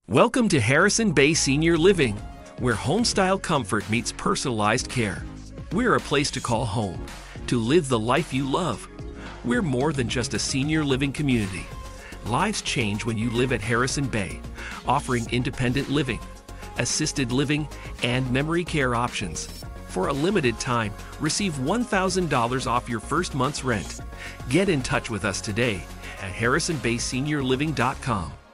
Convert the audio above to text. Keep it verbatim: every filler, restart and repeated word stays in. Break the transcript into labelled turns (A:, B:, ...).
A: Welcome to Harrison Bay Senior Living, where home-style comfort meets personalized care. We're a place to call home, to live the life you love. We're more than just a senior living community. Lives change when you live at Harrison Bay, offering independent living, assisted living, and memory care options. For a limited time, receive one thousand dollars off your first month's rent. Get in touch with us today at harrison bay senior living dot com.